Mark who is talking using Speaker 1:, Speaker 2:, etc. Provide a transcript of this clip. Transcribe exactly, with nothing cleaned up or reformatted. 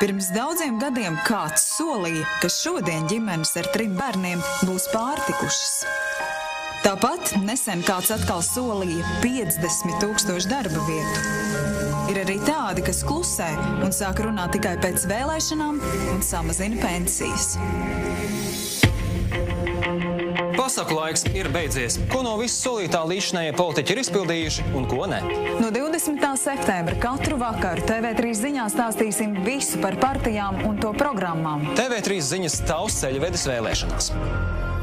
Speaker 1: Pirms daudziem gadiem kāds solīja, ka šodien ģimenes ar trim bērniem būs pārtikušas. Tāpat nesen kāds atkal solīja piecdesmit tūkstošu darba vietu. Ir arī tādi, kas klusē un sāk runāt tikai pēc vēlēšanām un samazina pensijas.
Speaker 2: Pasaku laiks ir beidzies. Ko no visu solītā līdzinējie politiķi ir izpildījuši un ko ne?
Speaker 1: No divdesmitā septembra katru vakaru T V trīs ziņās stāstīsim visu par partijām un to programmām.
Speaker 2: T V trīs ziņas tavs ceļvedes vēlēšanās.